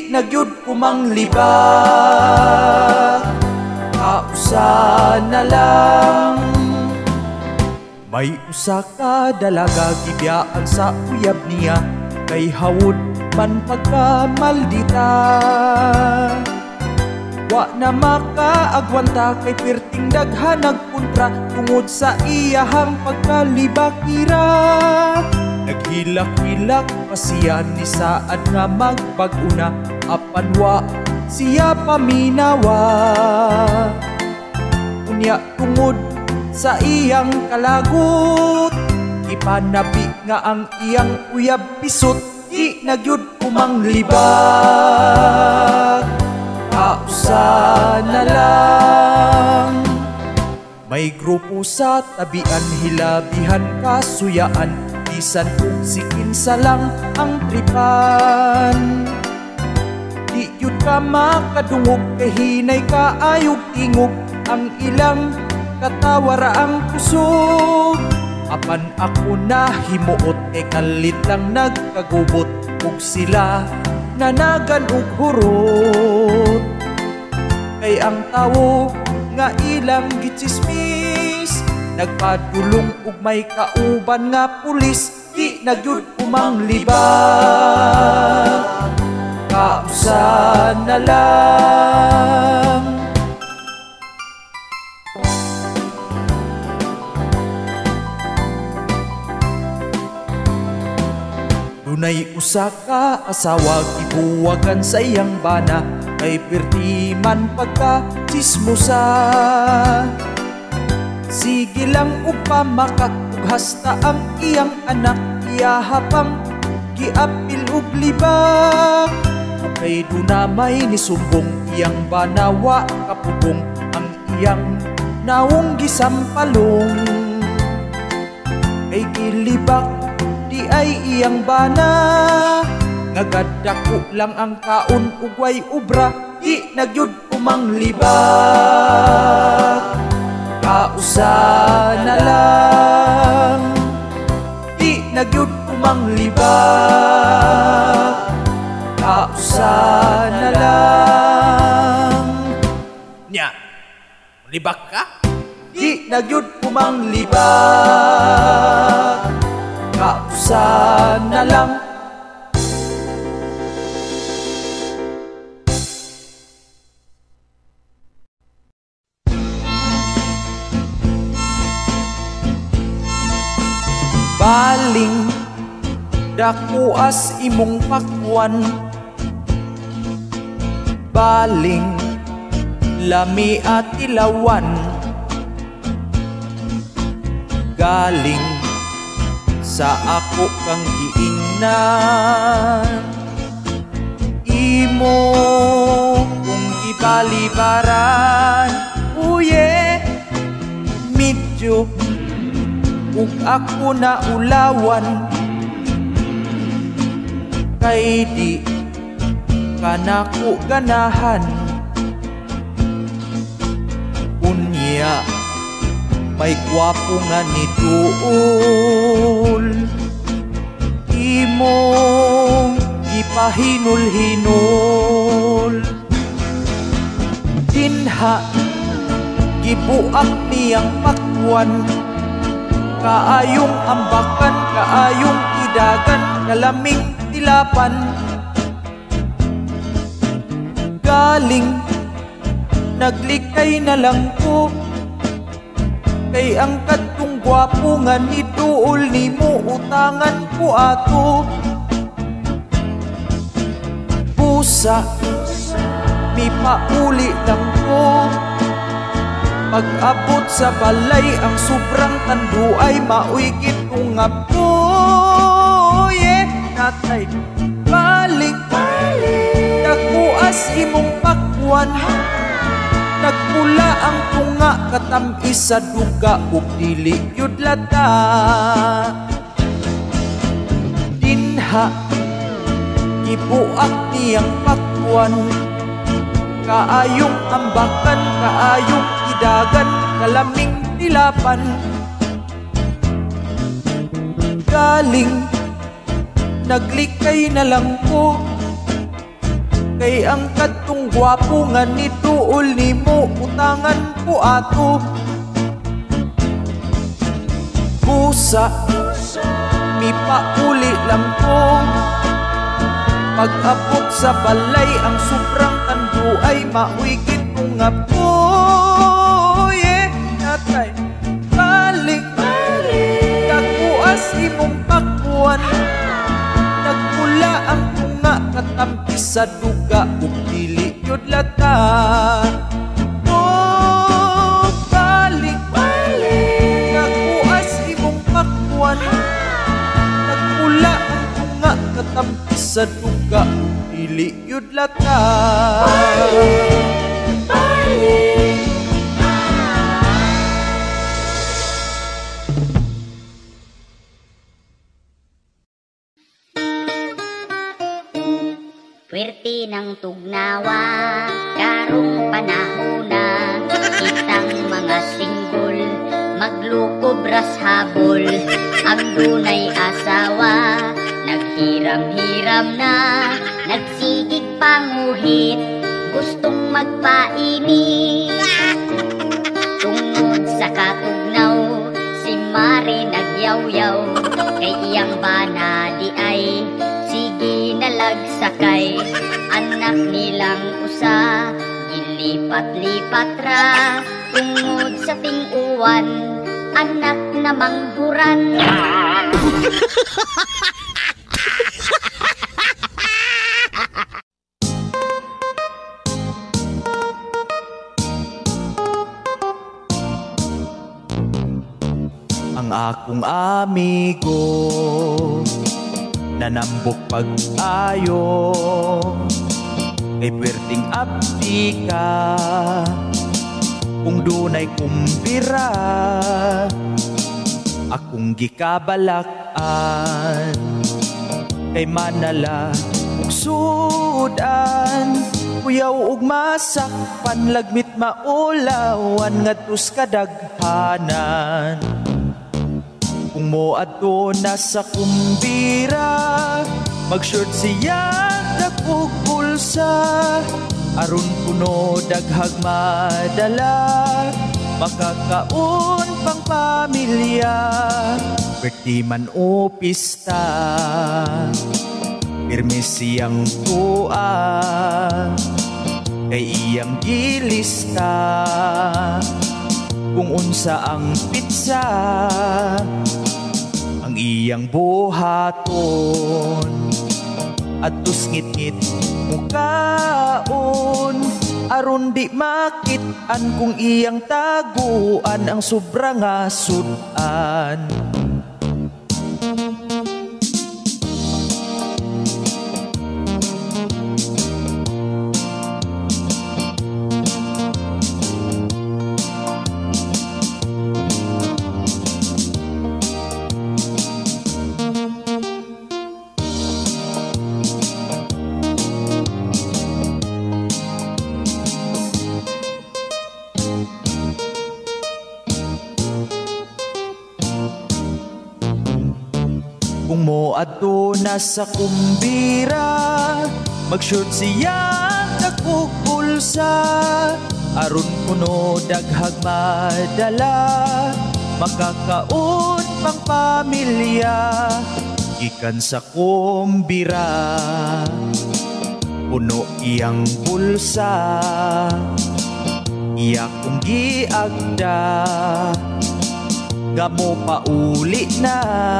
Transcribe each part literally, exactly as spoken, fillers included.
Di nagyud kumanglibak, kausa na lang. May usa ka dalaga gibiyaan sa uyab niya, kay hawod man pagkamaldita. Wa na makaagwanta kay pirting daghan nagpuntra, tungod sa iyahang pagkalibakira. Naghilak-hilak pa siya ni saad nga magbag-una, apan wa siya paminawa. Unya tungod sa iyang kalagot, ipanabi nga ang iyang uyab pisot. Di nagyud kumanglibak, kausa na lang. May grupo sa tabian, hilabihan kasuyaan, bisan kung sikinsa lang ang tripan. Di yun ka makadungog, kay hinay ka ayog tingog, ang ilang katawara ang kusog. Apan ako na himuot, kay kalit lang nagkagubot, ug sila nanagan ug hurot. Kay ang tawo nga ilang gitsismis, nagpadulong ug may kauban nga pulis. Di nagyud kumanglibak, kausa na lang. Dunay usa ka asawa, gibuwagan sa iyang bana, kay pirti man pagka chismosa. Sige lang upa makak, ug hasta ang iyang anak, iyahapang giapil ug libak. Kay dunamay ni sumbong, iyang banawa kapubong, ang iyang naong gisampalong. Kay gilibak di ay iyang bana, ngagadako lang ang kaon ug way ubra. Di nagyud kumanglibak, kausa na lang. Di nagyud kumanglibak, kausa na lang. Nya, libak ka? Di nagyud kumanglibak, kausa na lang. Baling dakuas imong pakwan, baling lami at ilawan, galing sa ako kang giingnan. Imo kung gibalibaran, uye medyo ug ako na ulawan. Kay di kanako ganahan, unya may gwapo nga ni duol. Imong ipahinul-hinul, dinha gibuak niyang pakwan. Kaayong ambakan, kaayong idagan, kalaming tilapan. Galing naglikay na lang ko, kay ang kadtong gwapo nga ni duol nimo, utangan ko ato. Pusa mi pauli lang ko, pag-abot sa balay ang sobrang tanduay, mauyigit kong apoy. Natay balik, nakuas imong pakwan, nagpula ang tunga, katamis sa duga, ug dili yud lata. Dinha gibuak niyang pakwan, kaayong ambakan, kaayong idagan, kalaming tilapan. Galing naglikay na lang ko, Kay ang kadtong gwapo nga ni tuol nimo utangan ko ato. Busa mi pauli lang ko. Pag-abot sa balay ang sobrang tando ay mauigit kong apo. Yeah, natay balik kakuas imong pakuan. Nagpula ang tunga katampi sa duga ug dili yod lata. Oh, balik kakuas imong pakuan. Nagpula ang tunga katampi sa duga ug dili yod lata. Pwerte ng tugnawa, karong panahona, kitang mga singgol, maglukob ras habol, ang dunay asawa, naghiram-hiram na, nagsigig panguhit, gustong magpainit. Tungod sa katugnaw, si Mari nagyaw-yaw, kay iyang bana di ay sige nalagsakay. Anak nilang usa gilipat-lipat ra tungod sa ting-uwan, anak na manghuran. Ang akong amigo nanambok pag-ayo, kay pwerteng abdi ka kung dunay kumbira. Akong gikabalakan kay manala ug sudan, kuyaw ug masakpan, lagmit maulawan ngadtos kadaghanan. Kung mo adto na sa kumbira, mag-short siya dagkog bulsa, aron kuno daghag madala, makakaon pang pamilya. Birthday man o pista, pirmi siyang tua, kay iyang gilista kung unsa ang pizza ang iyang buhaton. Adtos ngit-ngit mukaon, aron di makit-an kung iyang taguan ang sobra nga sudan. Kung mo adto na sa kumbira, mag-short siya dagkog bulsa, aron kuno daghag madala, makakaon pang pamilya. Gikan sa kumbira, puno iyang bulsa, iya kong giagda, gamo pauli na,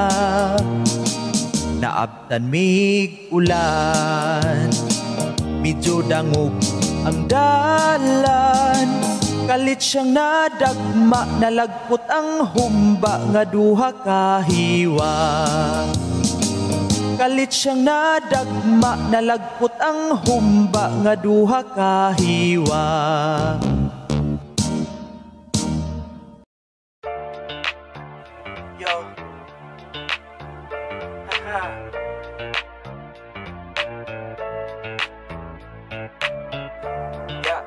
naabtan mig ulan, medyo dangog ang dalan, kalit siyang nadagma, nalagpot ang humba nga duha kahiwa. Kalit siyang nadagma, nalagpot ang humba nga duha kahiwa. Yo. Haha. Yeah.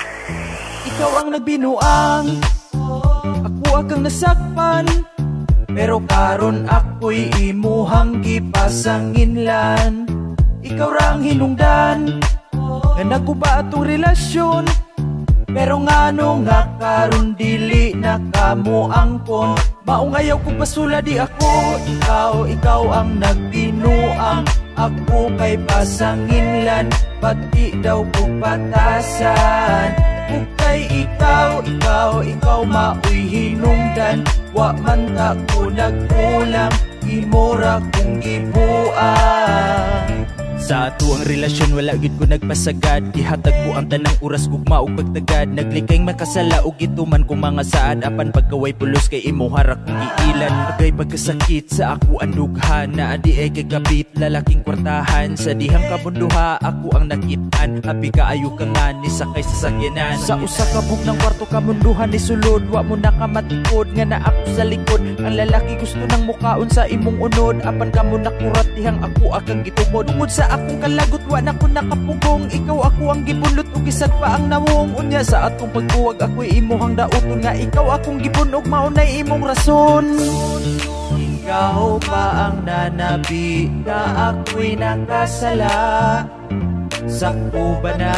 Ikaw ang nagbinuang, ako akang nasakpan, Pero karon ako'y imuhang gipasanginlan. Ikaw rang hinungdan nga naguba atong relasyon. Pero ngano nga karon dili na kamo angkon. Maong ayaw ko pasula di ako. Ikaw, ikaw ang nagbinuang. Ako kay pasanginlan, pati daw ko patasan. Kay ikaw, ikaw, ikaw maoy hinungdan. Wa man ta ko nagkulang, imora kong gibuang. Sa ato ang relasyon wala gid ko nagpasagad. Gihatag ko ang tanang oras gugma ug pagtagad. Naglikay makasala og gituman kong mga saad. Apan pagkaway pulos kay imo harak kong giilan. Agay pagkasakit sa ako ang dughan. Na adi ay kagabit lalaking kwartahan. Sa dihang kabunduha ako ang nakitaan. Happy kaayo ka nga ni sakay sa sakyanan. Sa usa ka bug ng kwarto kamunduhan ni sulod. Wa mo nakamatikod nga na ako sa likod. Ang lalaki gusto nang mukaon sa imong unod. Apan kamo nakurat dihang ako akang gitumod. Tungod sa akong kalagot wa na ko nakapugong. Ikaw ako ang gibunlot ug isad pa ang nawong. Unya sa atong pagbuwag ako'y imuhang dauton. Nga ikaw akong gibunog maunay imong rason. Ikaw pa ang nanabi na ako'y nakasala. Sakto ba na?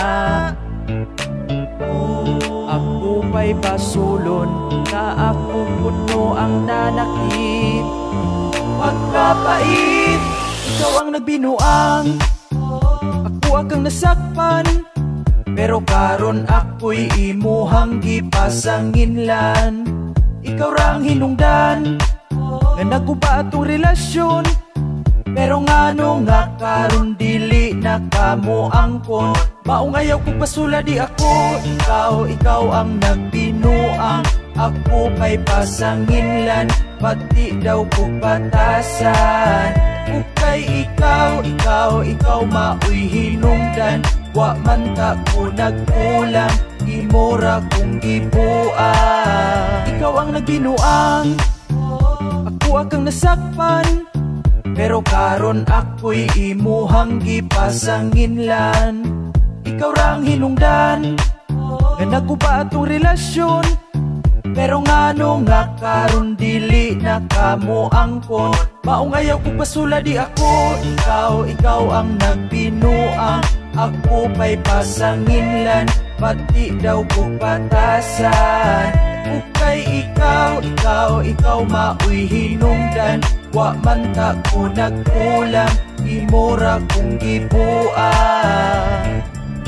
Ako pa'y pasulon na ako puno ang nanakit. Pagkapait, ikaw ang nagbinuang. Ako akang nasakpan. Pero karon ako'y imuhang gipasanginlan. Ikaw rang hinungdan nga naguba atong relasyon. Pero ngano nga karon dili na kamo angkon. Maong ayaw ko pasula di ako. Ikaw, ikaw ang nagbinuang. Ako kay pasanginlan, pati daw ko patasan. Kay ikaw, ikaw, ikaw maoy hinungdan. Wa man ta ko nagkulang, imora kong gibuang. Ikaw ang nagbinuang, ako akang nasakpan. Pero karon ako'y imuhang gipasanginlan. Ikaw rang hinungdan nga naguba atong relasyon. Pero ngano nga karon dili na kamo angkon. Maong ayaw ko pasula di ako. Ikaw, ikaw ang nagbinuang. Ako pa'y pasanginlan, pati daw ko patasan. Kay ikaw, ikaw, ikaw maoy hinungdan. Wa man ta ko nagkulang, imora kong gibuang.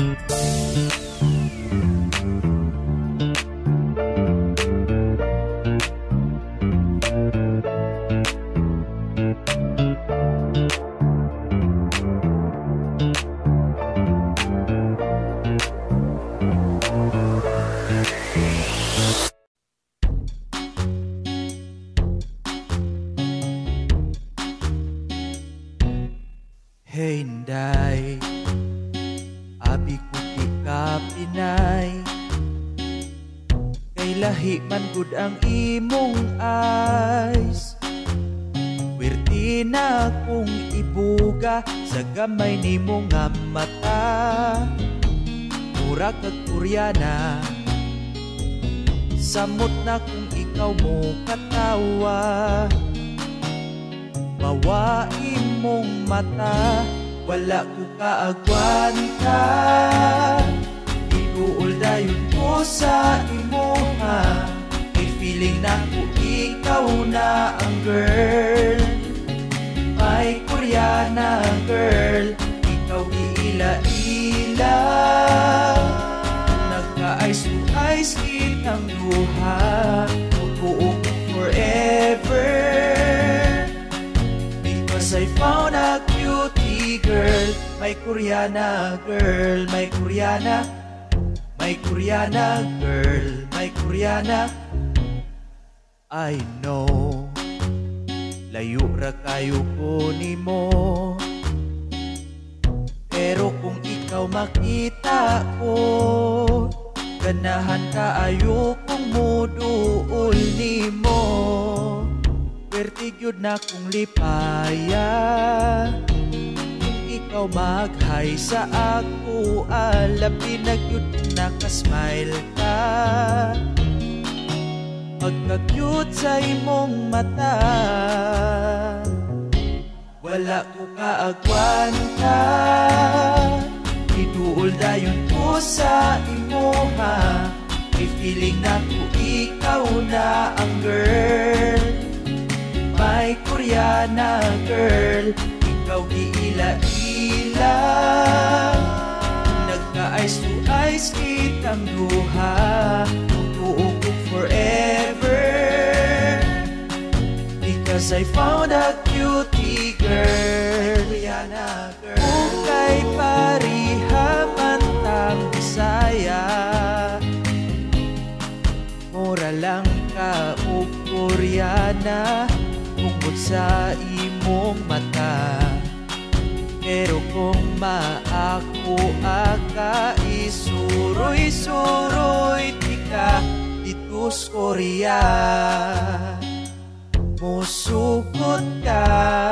Hey Inday, abi ko di ka Pinay. Kay lahi man gud ang imong eyes. Wirti na kong ibuga sa gamay nimo nga mata. Mura kag Koreana, samot na kung ikaw mo katawa. Mawa imong mata, wala ko kaagwanta. Inuul dayon ko sa imuha. May feeling na ko ikaw na ang girl. May Koreana girl, ikaw giila-ila. Nagka-ice to ice kitang duha. Magbuo ko forever. I found a cutie girl, my Koreana girl, my Koreana, my Koreana girl, my Koreana. I know, layo ra kayo ko nimo. Pero kung ikaw makita ko, ganahan kaayo kung muduol nimo. Pertigyod na kong lipaya. Kung ikaw mag-hi sa ako, alabi na gyud nakasmile ka. pagka-cute sa imong mata. Wala ko kaagwanta, iduol dayon ko sa imoha. May feeling na ko ikaw na ang girl, may Koreana girl. Ikaw giila-ila, nagka-eyes to eyes kitang duha. Tutuo ko forever, because I found a cutie girl, Koreana girl. Kung kay pariha man tang Bisaya, mura lang ka o Koreana tungkol sa imong mata. Pero kung maako aka, isuroy-suroy tika itus Korea, musukot ka.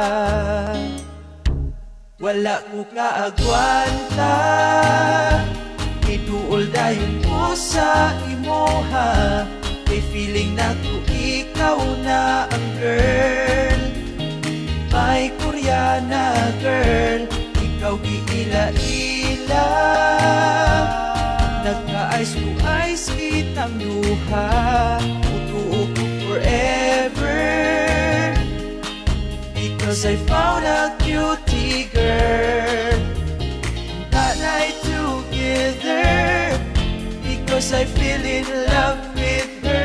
Wala ko kaagwanta, iduol dayon ko sa imoha. May feeling na ko ikaw na ang girl, may Koreana girl. Ikaw giila-ila, nagka-eyes to eyes kitang duha. Tutuo ko forever, because I found a cutie girl. Tanay together, because I feel in love with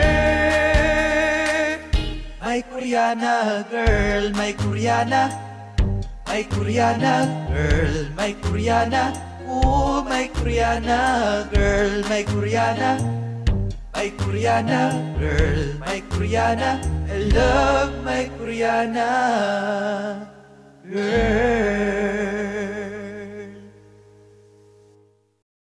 her. My Koreana girl, my Koreana, my Koreana girl, my Koreana. Oh, my Koreana girl, my Koreana, my Koreana girl, my Koreana. I love my Koreana girl.